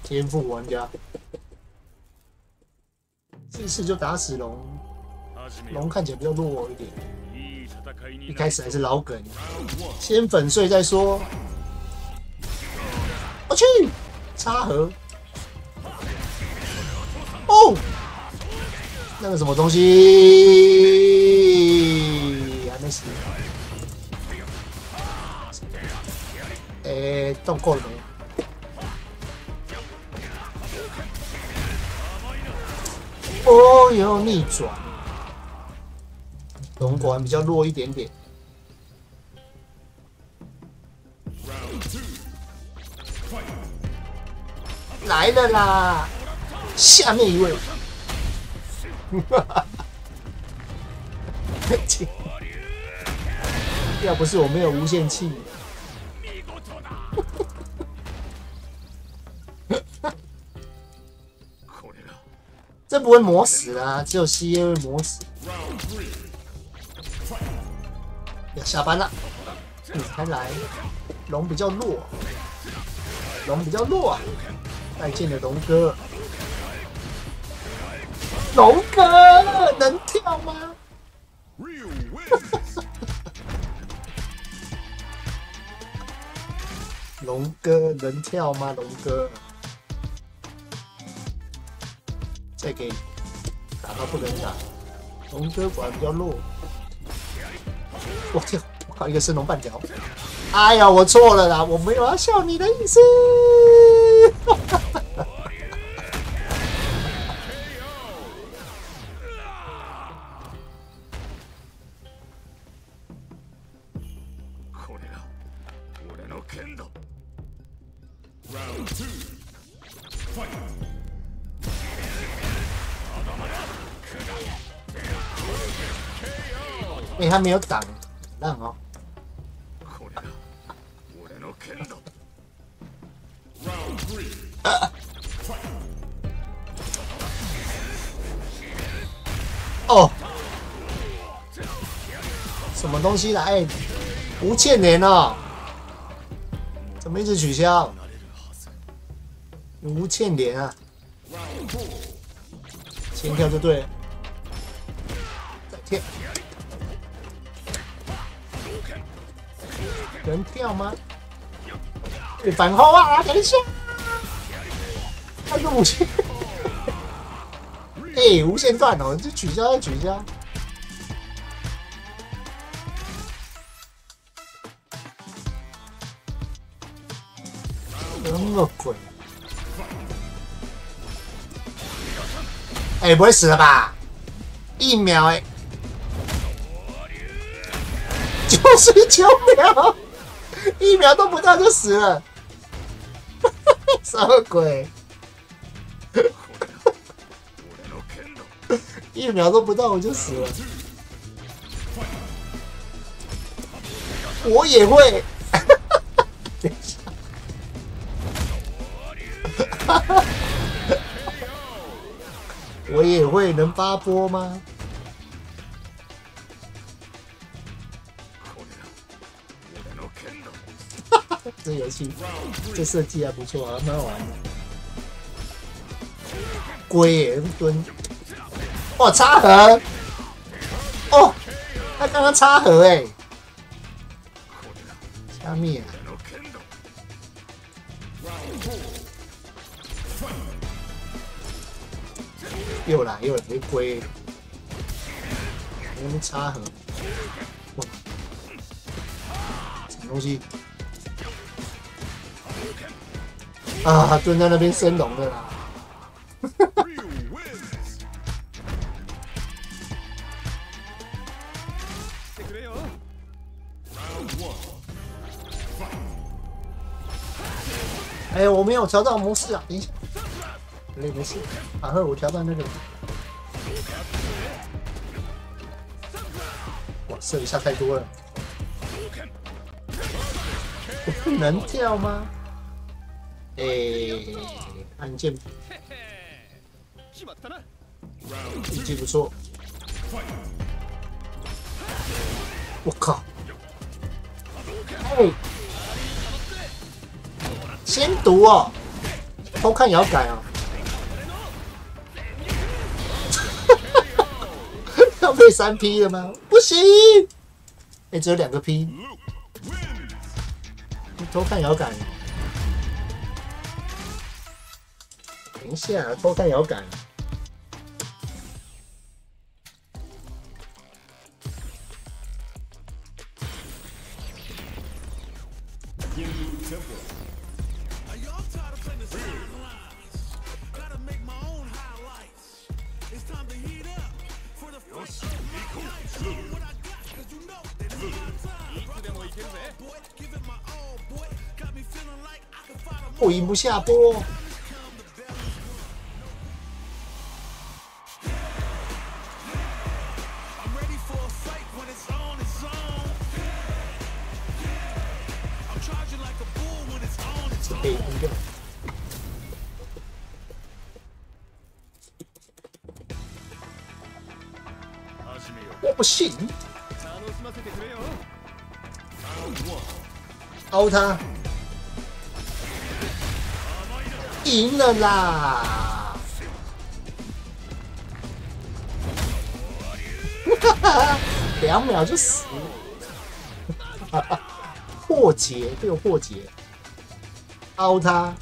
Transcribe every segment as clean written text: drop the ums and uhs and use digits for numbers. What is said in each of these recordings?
天赋玩家，这次就打死龙。龙看起来比较弱一点，一开始还是老梗，先粉碎再说。我去，插盒。哦，那个什么东西还没死。动够了没？哦哟，逆转。龙果然比较弱一点点。来了啦！下面一位。要不是我没有无限气。这不会磨死啊，只有 CA 会磨死。要下班了，你才来。龙比较弱，龙比较弱啊！再见了，龙哥。龙哥能跳吗？龙哥能跳吗？龙哥。再给打到不能打，龙哥果然比较弱。我天！我靠，一个升龙半条！哎呀，我错了啦，我没有要笑你的意思。他没有挡，让哦。哦，什么东西来？无欠连哦，怎么一直取消？无欠连啊！先跳就对了，再跳。能跳吗？反后啊！等一下，他是无限，无限段哦，就取消就取消。什么鬼？不会死了吧？1秒99秒。1秒都不到就死了，什么鬼？1秒都不到我就死了，我也会。等一下，我也会，能发波吗？这游戏这设计还不错啊，蛮好玩的。龟耶蹲，哇插盒，哦，他刚刚插盒下面又来一龟，那边插盒，哇，什么东西？啊，蹲在那边升龙的啦！我没有调到模式啊，等一下，没事，反正我调到那个。哇，射一下太多了，能跳吗？按键运气不错。我靠！先读哦。 偷看也要改啊！要被3P 了吗？不行！哎、只有2个 P， 偷看也要改。等一下，偷看也要改。我赢不下波。是可以赢的。我不信。凹他。赢了啦！2秒就死，破解被我破解，凹他，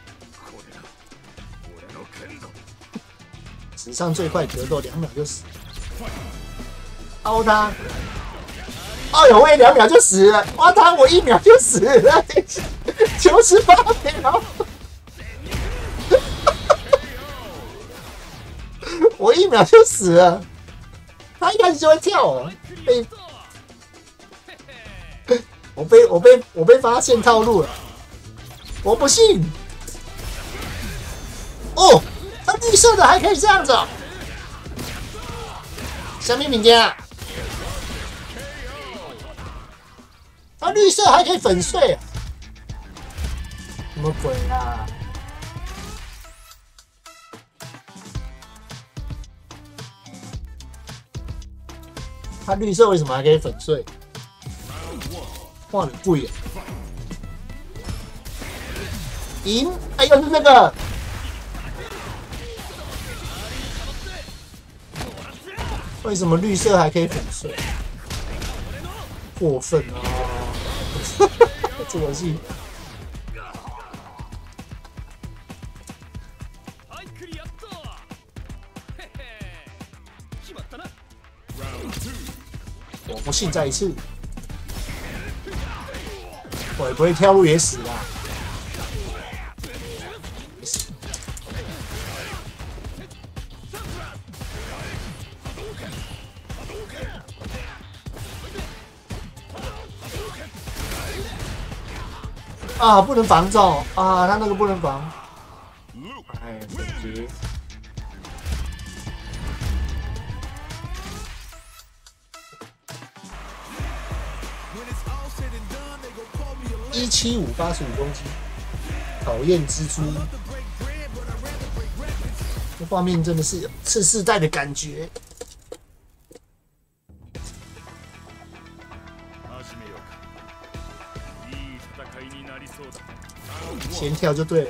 史上最快格斗2秒就死，凹他，哎呦喂，2秒就死了，挖他我1秒就死了，98秒。我1秒就死了，他一开始就会跳哦，我被发现套路了，我不信。哦，他绿色的还可以这样子、哦，什么名家？他绿色还可以粉碎啊？什么鬼啊？它绿色为什么还可以粉碎？哇，很贵啊！赢！哎，又是那个。为什么绿色还可以粉碎？过分啊！这游戏。我不信再一次，我也不会跳入也死啦。啊，不能防中啊，他那个不能防。哎，本局。175 85公斤，讨厌蜘蛛。这画面真的是有次世代的感觉。先跳就对了。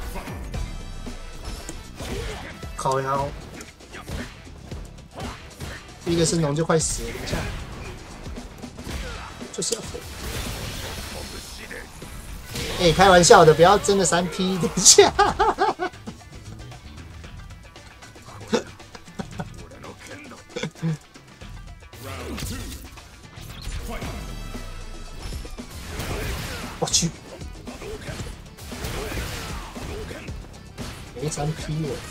烤腰，第一个神农就快死了，等一下，就是要粉。哎、欸，开玩笑的，不要真的3P， 等一下。我去，没3P 了。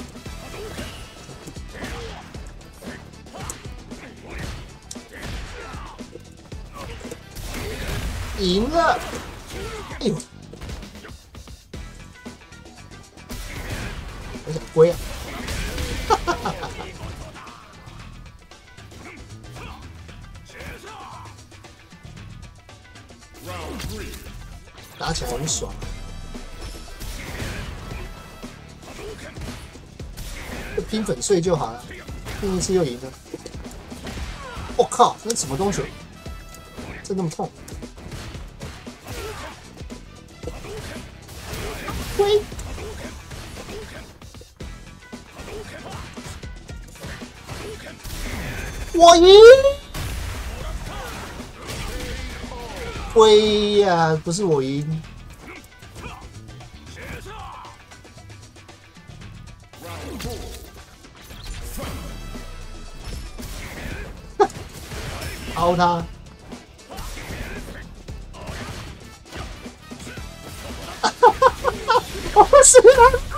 赢了！哎呦，我想归啊！打起来很爽，就拼粉碎就好了，拼一次又赢了。我靠，那什么东西？这那么痛？喂， 我赢！喂呀，不是我赢。凹他！我是他。